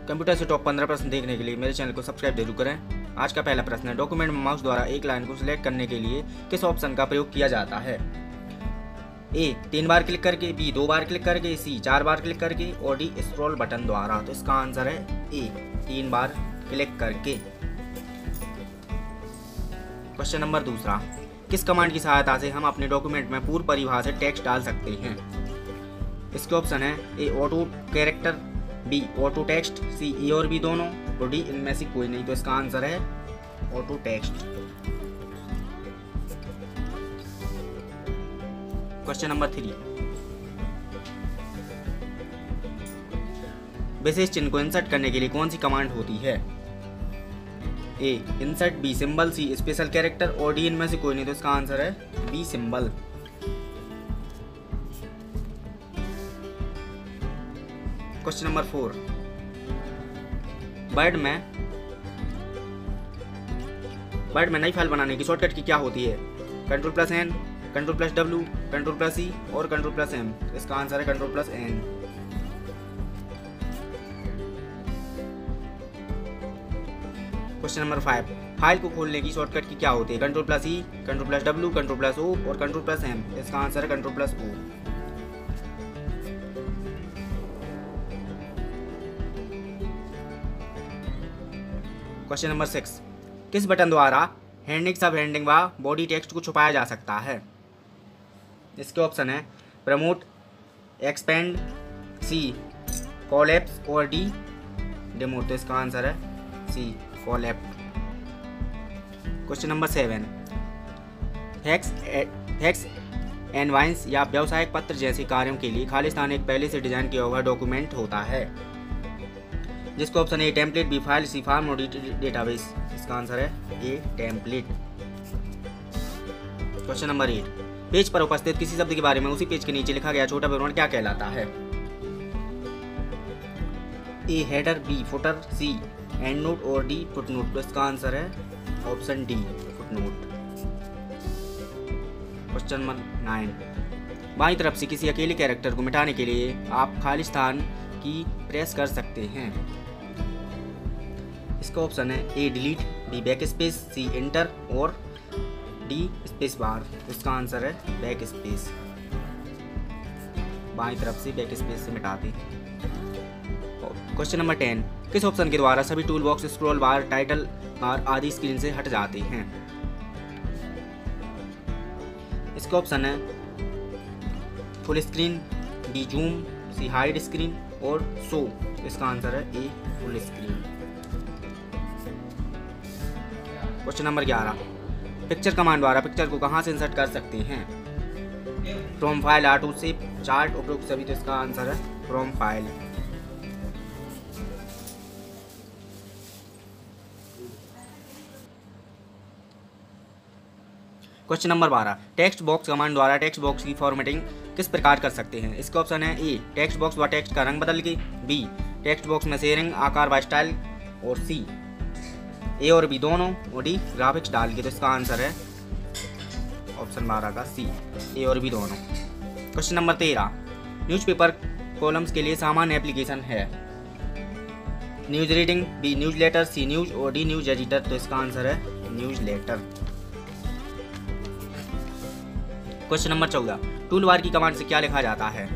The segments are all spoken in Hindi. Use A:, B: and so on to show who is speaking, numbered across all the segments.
A: कंप्यूटर से टॉप 15 प्रश्न देखने के लिए मेरे चैनल को सब्सक्राइब जरूर करें। आज का पहला प्रश्न है, डॉक्यूमेंट में माउस द्वारा एक लाइन को सिलेक्ट करने के लिए किस ऑप्शन का प्रयोग किया जाता है? ए 3 बार क्लिक करके, बी 2 बार क्लिक करके, सी 4 बार क्लिक करके और डी स्क्रॉल बटन द्वारा। तो इसका आंसर है ए 3 बार क्लिक करके। क्वेश्चन नंबर दूसरा, किस कमांड की सहायता से हम अपने डॉक्यूमेंट में पूर्व परिभाषित टेक्स्ट डाल सकते हैं? इसके ऑप्शन है A auto character, B auto text, C A और बी दोनों और डी इनमें से कोई नहीं। तो इसका आंसर है ऑटो टेक्स्ट। क्वेश्चन नंबर 3, विशेष चिन्ह को इंसर्ट करने के लिए कौन सी कमांड होती है? A insert, B symbol, C special character और डी इनमें से कोई नहीं। तो इसका आंसर है B symbol. Question number 4, word में नई फाइल बनाने की शॉर्टकट की क्या होती है? Ctrl+N, Ctrl+W, Ctrl+C और Ctrl+M। इसका आंसर है Ctrl+N। क्वेश्चन नंबर 5, फाइल को खोलने की शॉर्टकट की क्या होती है? Ctrl+E, Ctrl+W, Ctrl+O और Ctrl+M। इसका आंसर है Ctrl+O। क्वेश्चन नंबर 6, किस बटन द्वारा हेडिंग, सब हेडिंग व बॉडी टेक्स्ट को छुपाया जा सकता है? इसके ऑप्शन है प्रमोट, एक्सपेंड, सी कॉलैप्स और डी डिमोट। तो इसका आंसर है सी कॉलैप्स। क्वेश्चन नंबर 7, हैक्स एनवाइस या व्यावसायिक पत्र जैसे कार्यों के लिए खालिस्तान एक पहले से डिजाइन किया हुआ डॉक्यूमेंट होता है, जिसका option A template, B file, C form और डी डेटाबेस। इसका आंसर है A template. Question number 8, page पर उपस्थित किसी शब्द के बारे में उसी पेज के नीचे लिखा गया छोटा विवरण क्या कहलाता है? A header, B footer, C end note और डी फुटनोट। तो इसका आंसर है option D footnote. Question number 9, बाईं तरफ से किसी अकेले कैरेक्टर को मिटाने के लिए आप खालिस्तान की प्रेस कर सकते हैं। इसका ऑप्शन है A delete, B back space, C enter और डी स्पेस बार। इसका आंसर है बैक स्पेस। बाईं तरफ से बैक स्पेस से मिटाते हैं। क्वेश्चन नंबर 10, किस ऑप्शन के द्वारा सभी tool box, scroll bar, title bar आदि स्क्रीन से हट जाते हैं? इसका ऑप्शन है full screen, B zoom, C hide screen और शो। इसका आंसर है A full screen. Question number 11, picture command द्वारा पिक्चर को कहां से इंसर्ट कर सकते हैं? From file, auto shape, chart, उपरोक्त सभी। तो इसका आंसर है from file. Question number 12, text box command द्वारा टेक्स्ट बॉक्स की फॉर्मेटिंग किस प्रकार कर सकते हैं? इसका ऑप्शन है ए टेक्स्ट बॉक्स व टेक्स्ट का रंग बदल के, बी टेक्स्ट बॉक्स में शेयरिंग, आकार व स्टाइल और सी ए और बी दोनों और डी ग्राफिक्स डाल के। तो इसका आंसर है ऑप्शन 12 का सी ए और बी दोनों। क्वेश्चन नंबर 13, न्यूज़पेपर कॉलम्स के लिए सामान्य एप्लीकेशन है? News reading, B news letter, C news और डी न्यूज एडिटर। तो इसका आंसर है news letter. Question number 14, tool bar की कमांड से क्या लिखा जाता है?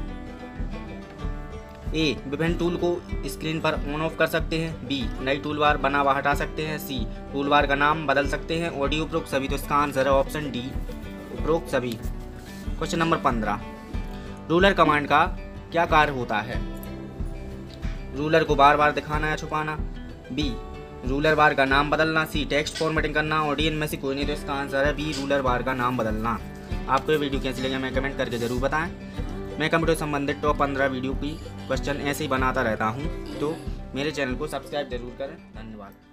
A: ए विभिन्न टूल को स्क्रीन पर ऑन ऑफ कर सकते हैं, बी नई टूल बार बना व हटा सकते हैं, सी टूल बार का नाम बदल सकते हैं और डी उपरोक्त सभी। तो इसका आंसर है ऑप्शन डी उपरोक्त सभी। क्वेश्चन नंबर 15, रूलर कमांड का क्या कार्य होता है? रूलर को बार बार दिखाना या छुपाना, बी रूलर बार का नाम बदलना, सी टेक्स्ट फॉर्मेटिंग करना और डी इनमें से कोई नहीं। तो इसका आंसर है बी रूलर बार का नाम बदलना। आपको ये वीडियो कैसी लगी हमें कमेंट करके जरूर बताएं। मैं कंप्यूटर संबंधित टॉप 15 वीडियो की क्वेश्चन ऐसे ही बनाता रहता हूँ, तो मेरे चैनल को सब्सक्राइब जरूर करें। धन्यवाद।